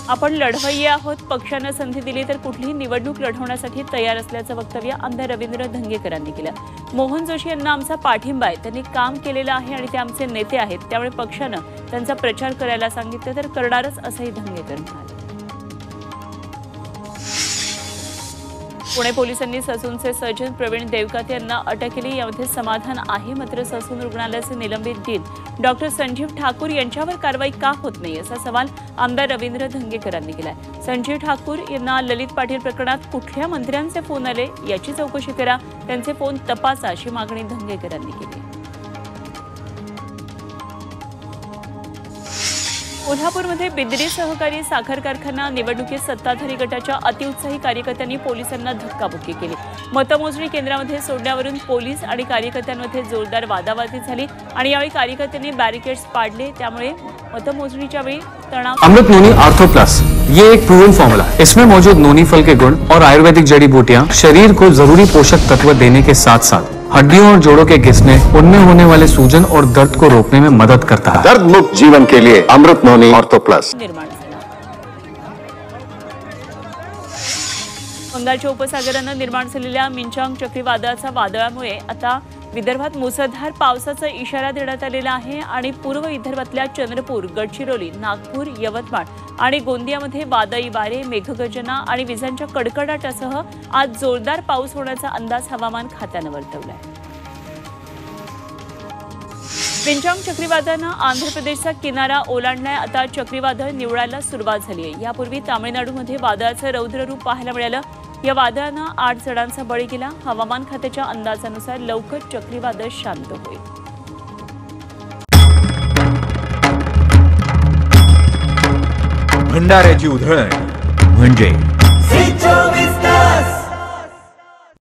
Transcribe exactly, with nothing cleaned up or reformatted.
आपण लढवय्ये आहोत, पक्षानं संधी दिली तर कुठलीही निवडणूक लढवण्यासाठी तयार असल्याचं वक्तव्य आमदार रवींद्र धंगेकरांनी केलं। मोहन जोशी यांना आमचा पाठिंबा आहे, त्यांनी काम केलेलं आहे आणि ते आमचे नेते आहेत, त्यामुळे पक्षानं त्यांचा प्रचार करायला सांगितलं तर करणारच असंही धंगेकर म्हणाले। पुणे पोलिसांनी ससूनचे सर्जन प्रवीण देवकाते यांना अटक केली। यामध्ये समाधान आहे, मात्र ससून रुग्णालयाचे निलंबित डीन डॉक्टर संजीव ठाकूर यांच्यावर कारवाई का होत नाही असा सवाल आमदार रवींद्र धंगेकरांनी केलाय। संजीव ठाकूर यांना ललित पाटील प्रकरणात कुठल्या मंत्र्यांचे फोन आले याची चौकशी करा, त्यांचे फोन तपासा अशी मागणी धंगेकरांनी केली। कोल्हापूरमध्ये बिद्री सहकारी साखर कारखाना निवडणुकीत सत्ताधारी गटाच्या अतिउत्साही कार्यकर्त्यांनी पोलिसांना धक्काबुक्की केली। मतमोजणी केंद्रामध्ये सोडण्यावरून पोलीस आणि कार्यकर्त्यांमध्ये जोरदार वादावादी झाली आणि यावेळी कार्यकर्त्यांनी बॅरिकेड्स पाडले, त्यामुळे मतमोजणीच्या वेळी तणाव। अमृत नोनी आर्थो प्लस ये एक प्रूवन फॉर्मूला है। इसमें मौजूद नोनी फल के गुण और आयुर्वेदिक जड़ी बूटियां शरीर को जरूरी पोषक तत्व देने के साथ साथ हड्डियों और जोड़ों के घिसने, उनमें होने वाले सूजन और दर्द को रोकने में मदद करता है। दर्द मुक्त जीवन के लिए अमृत नोनी आर्थो प्लस। निर्माण झाला। बंगालच्या उपसागरानं निर्माण झालेल्या मिंचांग चक्रीवादळाच्या वादळामुळे आता विदर्भात मुसळधार पावसाचा इशारा देण्यात आलेला आहे आणि पूर्व विदर्भातल्या चंद्रपूर, गडचिरोली, नागपूर, यवतमाळ आणि गोंदियामध्ये वादळी वारे, मेघगर्जना आणि विजांच्या कडकडाटासह आज जोरदार पाऊस होण्याचा अंदाज हवामान खात्यानं वर्तवलाय। मिंचांग चक्रीवादळानं आंध्र प्रदेशचा किनारा ओलांडलाय। आता चक्रीवादळ निवळायला सुरुवात झाली आहे। यापूर्वी तामिळनाडूमध्ये वादळाचं रौद्र रूप पाहायला मिळालं। या वादळानं आठ जणांचा बळी गेला। हवामान खात्याच्या अंदाजानुसार लवकर चक्रीवादळ शांत होईल। भंडाऱ्याची उधळण म्हणजे